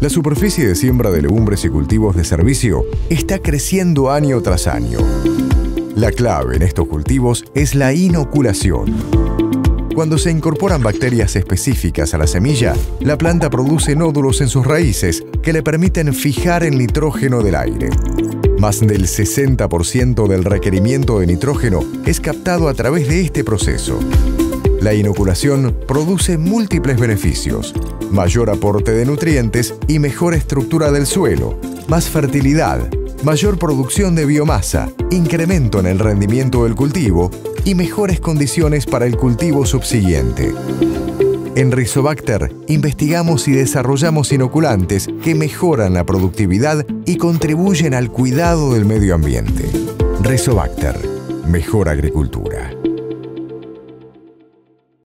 La superficie de siembra de legumbres y cultivos de servicio está creciendo año tras año. La clave en estos cultivos es la inoculación. Cuando se incorporan bacterias específicas a la semilla, la planta produce nódulos en sus raíces que le permiten fijar el nitrógeno del aire. Más del 60% del requerimiento de nitrógeno es captado a través de este proceso. La inoculación produce múltiples beneficios: mayor aporte de nutrientes y mejor estructura del suelo, más fertilidad, mayor producción de biomasa, incremento en el rendimiento del cultivo y mejores condiciones para el cultivo subsiguiente. En Rizobacter investigamos y desarrollamos inoculantes que mejoran la productividad y contribuyen al cuidado del medio ambiente. Rizobacter, mejor agricultura.